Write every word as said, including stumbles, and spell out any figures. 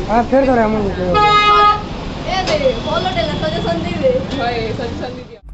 हाँ फिर तो रेमन ए दे फॉलो टेला सजेशन दी दे भाई सजेशन दीजिए।